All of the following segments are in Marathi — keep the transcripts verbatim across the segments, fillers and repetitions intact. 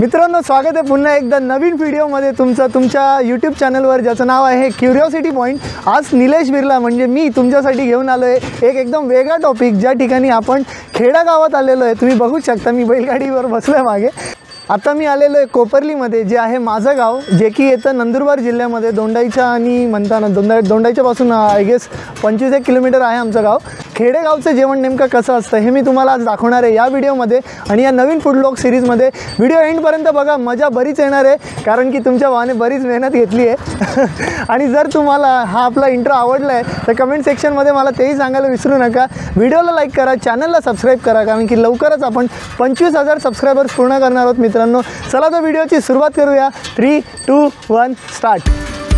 मित्रांनो, स्वागत आहे पुन्हा एकदा नवीन व्हिडिओमध्ये तुमचं तुमच्या यूट्यूब चॅनलवर, ज्याचं नाव आहे क्युरिओसिटी पॉईंट। आज निलेश बिर्ला म्हणजे मी तुमच्यासाठी घेऊन आलो आहे एक एकदम वेगळा टॉपिक, ज्या ठिकाणी आपण खेडागावात आलेलो आहे। तुम्ही बघू शकता मी बैलगाडीवर बसलो आहे मागे। आता मी आलेलो आहे कोपरलीमध्ये, जे आहे माझं गाव, जे की येतं नंदुरबार जिल्ह्यामध्ये दोंडाईच्या आणि म्हणताना दोंडा दोंडाईच्यापासून आय गेस पंचवीस एक किलोमीटर आहे आमचं गाव। खेडेगावचं जेवण नेमकं कसं असतं हे मी तुम्हाला आज दाखवणार आहे या व्हिडिओमध्ये आणि या नवीन फूड व्लॉग सिरीजमध्ये। व्हिडिओ एंडपर्यंत बघा, मजा बरीच येणार आहे, कारण की तुमच्या भावाने बरीच मेहनत घेतली आहे। आणि जर तुम्हाला हा आपला इंट्रो आवडला आहे तर कमेंट सेक्शनमध्ये मला तेही सांगायला विसरू नका। व्हिडिओला लाईक करा, चॅनलला सबस्क्राईब करा, कारण की लवकरच आपण पंचवीस हजार सबस्क्रायबर्स पूर्ण करणार आहोत मित्रांनो। चला तर व्हिडिओची सुरुवात करूया। Three two one start.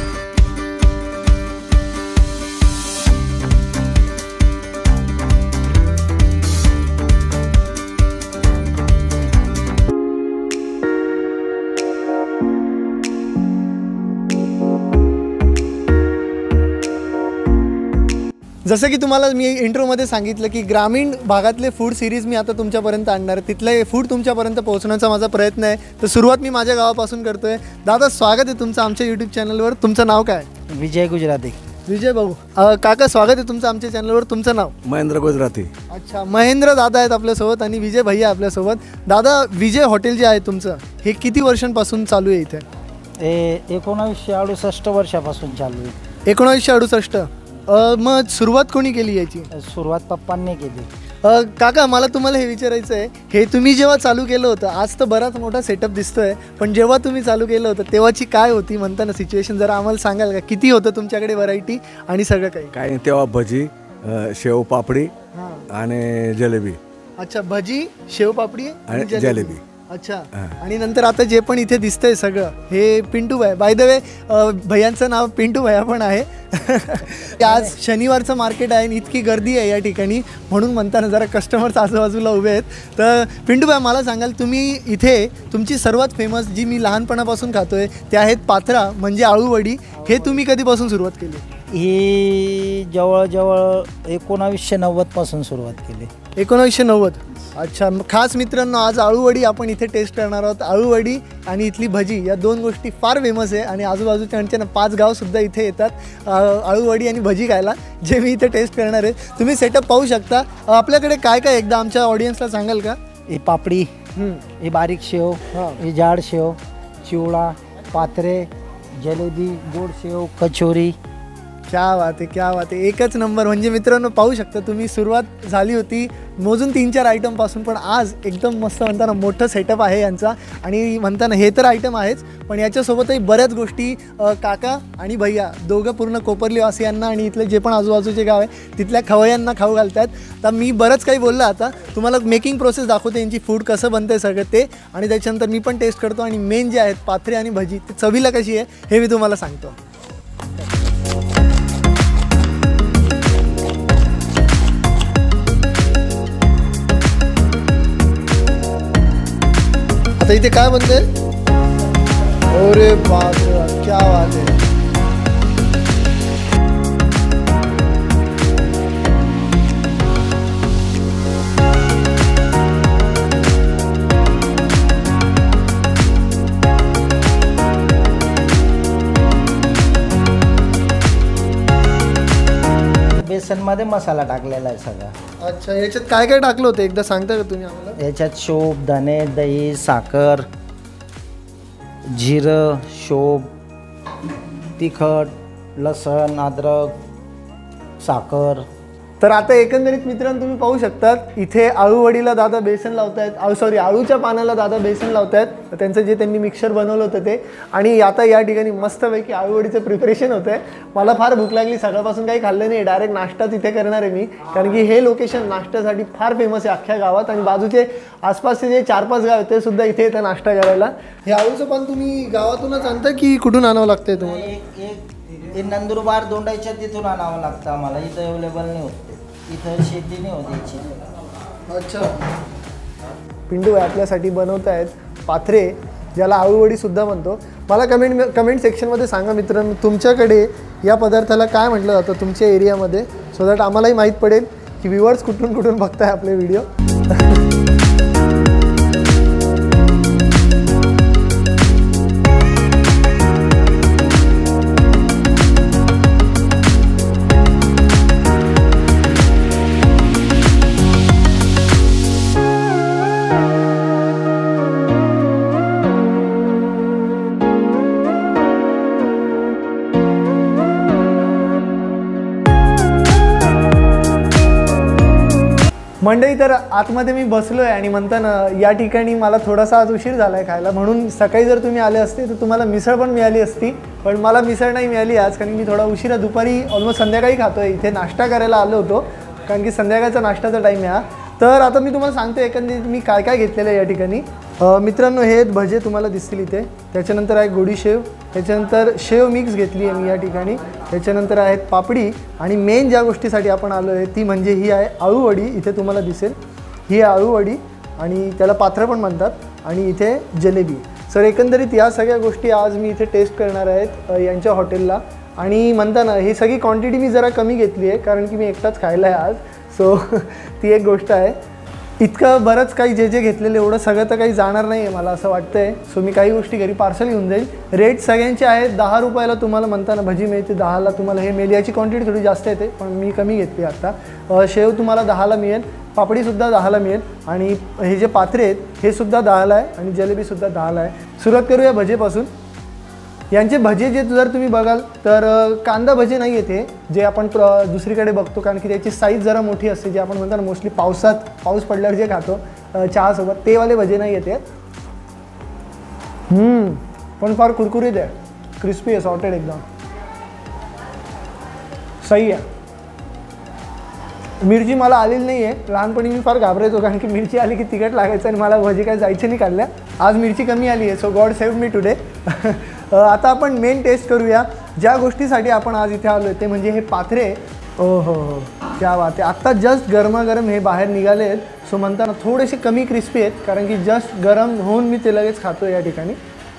जसं की तुम्हाला मी इंट्रोमध्ये सांगितलं की ग्रामीण भागातले फूड सिरीज मी आता तुमच्यापर्यंत आणणार, तिथले फूड तुमच्यापर्यंत पोहोचण्याचा माझा प्रयत्न आहे। तर सुरुवात मी माझ्या गावापासून करतोय। दादा, स्वागत आहे तुमचं आमच्या यूट्यूब चॅनलवर। तुमचं नाव काय? विजय गुजराती। विजय भाऊ, काका स्वागत आहे तुमचं आमच्या चॅनलवर। तुमचं नाव? महेंद्र गुजराती। अच्छा, महेंद्र दादा आहेत आपल्यासोबत आणि विजय भैया आपल्यासोबत। दादा, विजय हॉटेल जे आहे तुमचं, हे किती वर्षांपासून चालू आहे इथे? हे एकोणावीसशे अडुसष्ट वर्षापासून चालू आहे। एकोणावीसशे अडुसष्ट मग सुरुवात कोणी केली याची? सुरुवात पप्पांनी केली। काका, मला तुम्हाला हे विचारायचं आहे, हे तुम्ही जेव्हा चालू केलं होतं, आज तर बराच मोठा सेटअप दिसतोय, पण जेव्हा तुम्ही चालू केलं होतं तेव्हाची काय होती म्हणताना सिच्युएशन, जरा आम्हाला सांगाल का? किती होतं तुमच्याकडे व्हरायटी आणि सगळं काही? काय तेव्हा भजी, शेव पापडी आणि जलेबी। अच्छा, भजी, शेव पापडी आणि जलेबी। अच्छा, आणि नंतर आता जे पण इथे दिसतंय सगळं, हे पिंटू भाई, बाय द वे भैयांचं नाव पिंटू भैया पण आहे। आज शनिवारचं मार्केट आहे आणि इतकी गर्दी आहे या ठिकाणी, म्हणून म्हणताना जरा कस्टमर्स आजूबाजूला उभे आहेत। तर पिंटू भाई, मला सांगाल तुम्ही इथे तुमची सर्वात फेमस जी मी लहानपणापासून खातोय ते आहेत पाथरा म्हणजे आळूवडी, हे तुम्ही कधीपासून सुरुवात केली? ही जवळजवळ एकोणावीसशे नव्वदपासून सुरुवात केली। एकोणावीसशे नव्वद अच्छा, खास मित्रांनो, आज आळूवडी आपण इथे टेस्ट करणार आहोत। आळूवडी आणि इथली भजी या दोन गोष्टी फार फेमस आहे आणि आजूबाजूच्या पाच गावसुद्धा इथे येतात आळूवडी आणि भजी खायला, जे मी इथे टेस्ट करणार आहे। तुम्ही सेटअप पाहू शकता। आपल्याकडे काय काय एकदा आमच्या ऑडियन्सला सांगाल का? ही पापडी, ही बारीक शेव, ही जाड शेव, चिवडा, पात्रे, जलेबी, गोड शेव, कचोरी। क्या बात आहे, क्या बात आहे, एकच नंबर। म्हणजे मित्रांनो पाहू शकता तुम्ही, सुरुवात झाली होती मोजून तीन चार आयटमपासून, पण आज एकदम मस्त म्हणताना मोठं सेटअप आहे यांचा। आणि म्हणताना हे तर आयटम आहेच, पण याच्यासोबतही बऱ्याच गोष्टी काका आणि भैया दोघं पूर्ण कोपरलीवासियांना आणि इथले जे पण आजूबाजूचे गाव आहे तिथल्या खवय्यांना खाऊ घालतात। तर मी बरंच काही बोललं, आता तुम्हाला मेकिंग प्रोसेस दाखवते, यांची फूड कसं बनतं आहे सगळं ते, आणि त्याच्यानंतर मी पण टेस्ट करतो आणि मेन जे आहेत पाथरे आणि भजी ते चवीला कशी आहे हे मी तुम्हाला सांगतो। आता इथे काय बनते? अरे बाप रे, क्या बात है। बेसनमध्ये मसाला टाकलेला आहे सगळा। अच्छा, याच्यात काय काय टाकलं होतं एकदा सांगता का तुम्ही आम्हाला? याच्यात शोप, धने, दही, साखर, जिरं, शोप, तिखट, लसण, अद्रक, साखर। तर आता एकंदरीत मित्रांनो तुम्ही पाहू शकतात, इथे आळूवडीला दादा बेसन लावतायत, आळू सॉरी आळूच्या पानाला दादा बेसन लावतायत, त्यांचं जे त्यांनी मिक्सर बनवलं होतं ते। आणि आता या ठिकाणी मस्तपैकी आळूवडीचं प्रिपरेशन होतं आहे। मला फार भूक लागली, सकाळपासून काही खाल्लं नाही, डायरेक्ट नाश्ताच इथे करणार आहे मी, कारण की हे लोकेशन नाश्त्यासाठी फार फेमस आहे अख्ख्या गावात, आणि बाजूचे आसपासचे जे चार पाच गाव आहेत ते सुद्धा इथे येतात नाश्ता करायला। हे आळूचं पान तुम्ही गावातूनच आणता की कुठून आणावं लागतंय तुम्हाला? एक एक नंदुरबार दोंडाईच्या तिथून आणावं लागतं आम्हाला, इथं अवेलेबल नाही होत, इथं शेती नाही होत याची। अच्छा, पिंटू आपल्यासाठी बनवत आहेत पाथरे, ज्याला आळूवडीसुद्धा म्हणतो। मला कमेंट कमेंट सेक्शनमध्ये सांगा मित्रांनो, तुमच्याकडे या पदार्थाला काय म्हटलं जातं तुमच्या एरियामध्ये, सो दॅट आम्हालाही माहीत पडेल की व्ह्यूअर्स कुठून कुठून बघताय आपले व्हिडिओ। मंडळी, तर आतमध्ये मी बसलो आहे आणि म्हणताना या ठिकाणी मला थोडासा आज उशीर झाला आहे खायला, म्हणून सकाळी जर तुम्ही आले असते तर तुम्हाला मिसळ पण मिळाली असती, पण मला मिसळ नाही मिळाली आज, कारण मी थोडा उशिरा दुपारी ऑलमोस्ट संध्याकाळी खातो आहे. इथे नाश्ता करायला आलो होतो कारण की संध्याकाळचा नाश्त्याचा टाईम आहे हा. तर आता मी तुम्हाला सांगतो एकंदरीत मी काय काय घेतलेलं आहे या ठिकाणी. मित्रांनो, हे भजे तुम्हाला दिसतील इथे, त्याच्यानंतर आहे गोडी शेव, त्याच्यानंतर शेव मिक्स घेतली आहे मी या ठिकाणी, त्याच्यानंतर आहेत पापडी, आणि मेन ज्या गोष्टीसाठी आपण आलो आहे ती म्हणजे ही आहे आळूवडी. इथे तुम्हाला दिसेल ही आहे आळूवडी आणि त्याला पात्र पण म्हणतात, आणि इथे जलेबी. सर एकंदरीत या सगळ्या गोष्टी आज मी इथे टेस्ट करणार आहेत यांच्या हॉटेलला, आणि म्हणताना ही सगळी क्वांटिटी मी जरा कमी घेतली आहे कारण की मी एकटाच खायला आहे आज, सो ती एक गोष्ट आहे. इतकं बरंच काही जे जे घेतलेलं एवढं सगळं तर काही जाणार नाही आहे मला असं वाटतं आहे, सो मी काही गोष्टी घरी पार्सल घेऊन जाईल. रेट सगळ्यांचे आहेत, दहा रुपयाला तुम्हाला म्हणताना भजी मिळते, दहाला तुम्हाला हे मिळेल. याची क्वांटिटी थोडी जास्त येते पण मी कमी घेतली आत्ता. शेव तुम्हाला दहाला मिळेल, पापडीसुद्धा दहाला मिळेल, आणि हे जे पात्रे आहेत हे सुद्धा दहाला आहे, आणि जलेबीसुद्धा दहाला आहे. सुरुवात करूया भजेपासून. यांचे भजे जे जर तुम्ही बघाल तर कांदा भजे नाही येते जे आपण दुसरीकडे बघतो, कारण की त्याची साईज जरा मोठी असते, जे आपण म्हणतो ना मोस्टली पावसात पाऊस पडल्यावर जे खातो चहासोबत, ते वाले भजे नाही येते. हम्म पण फार कुरकुरीत आहे, क्रिस्पी आहे, सॉर्टेड एकदम सही आहे. मिरची मला आलेली नाही आहे, लहानपणी मी फार घाबरायचो कारण की मिरची आली की तिखट लागायचं आणि मला भजी काय जायचे नाही खाल्ल्या. आज मिरची कमी आली आहे, so god save me today. आता आपण मेन टेस्ट करूया ज्या गोष्टीसाठी आपण आज इथे आलो आहे, ते म्हणजे हे पात्रे. ओ हो हो, क्या बात आहे. आत्ता जस्ट गरमागरम हे बाहेर निघाले आहेत, सो म्हणताना थोडेसे कमी क्रिस्पी आहेत कारण की जस्ट गरम होऊन मी ते लगेच खातो या ठिकाणी.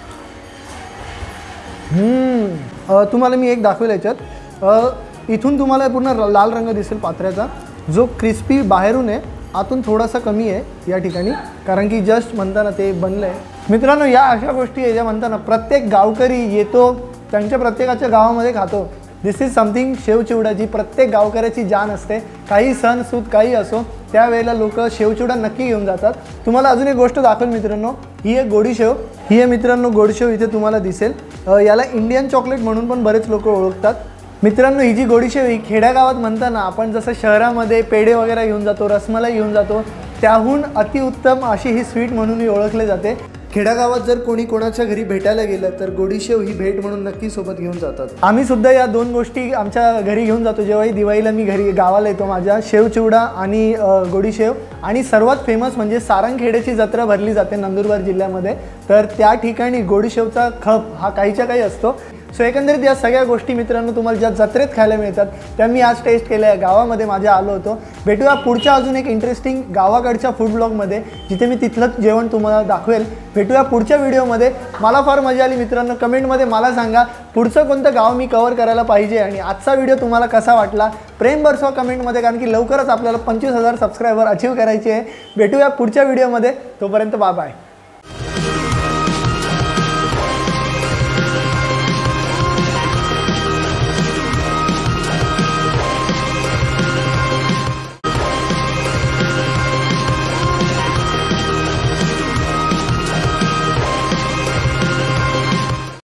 तुम्हाला मी एक दाखवेल याच्यात, इथून तुम्हाला पूर्ण लाल रंग दिसेल पात्र्याचा, जो क्रिस्पी बाहेरून आहे आतून थोडासा कमी आहे या ठिकाणी, कारण की जस्ट म्हणताना ते बनलं आहे. मित्रांनो, या अशा गोष्टी आहे ज्या म्हणताना प्रत्येक गावकरी येतो त्यांच्या प्रत्येकाच्या गावामध्ये खातो. दिस इज समथिंग शेवचिवडा, जी प्रत्येक गावकऱ्याची जान असते. काही सण सूद काही असो त्यावेळेला लोक शेवचिवडा नक्की घेऊन जातात. तुम्हाला अजून एक गोष्ट दाखवेल मित्रांनो, ही एक गोडी शेव. ही आहे मित्रांनो गोडशेव, इथे तुम्हाला दिसेल. याला इंडियन चॉकलेट म्हणून पण बरेच लोक ओळखतात. मित्रांनो, ही जी गोडीशेव ही खेड्यागावात म्हणताना आपण जसं शहरामध्ये पेढे वगैरे घेऊन जातो, रसमलाई घेऊन जातो, त्याहून अतिउत्तम अशी ही स्वीट म्हणूनही ओळखले जाते. खेड्यागावात जर कोणी कोणाच्या घरी भेटायला गेलं तर गोडीशेव ही भेट म्हणून नक्की सोबत घेऊन जातात. आम्ही सुद्धा या दोन गोष्टी आमच्या घरी घेऊन जातो. जेव्हाही दिवाळीला मी घरी गावाला येतो माझ्या, शेवचिवडा आणि गोडीशेव. आणि सर्वात फेमस म्हणजे सारंगखेड्याची जत्रा भरली जाते नंदुरबार जिल्ह्यामध्ये, तर त्या ठिकाणी गोडीशेवचा खप हा काहीच्या काही असतो. सो एकंदरीत या सगळ्या गोष्टी मित्रांनो तुम्हाला ज्या जत्रेत खायला मिळतात त्या मी आज टेस्ट केल्या. गावामध्ये माझ्या आलो होतो. भेटूया पुढच्या अजून एक इंटरेस्टिंग गावाकडच्या फूड ब्लॉगमध्ये, जिथे मी तिथलंच जेवण तुम्हाला दाखवेल. भेटूया पुढच्या व्हिडिओमध्ये. मला फार मजा आली मित्रांनो. कमेंटमध्ये मला सांगा पुढचं कोणतं गाव मी कव्हर करायला पाहिजे, आणि आजचा व्हिडिओ तुम्हाला कसा वाटला प्रेम बरसवा कमेंटमध्ये, कारण की लवकरच आपल्याला पंचवीस हजार सबस्क्रायबर अचीव करायचे आहे. भेटूया पुढच्या व्हिडिओमध्ये. तोपर्यंत बाय बाय.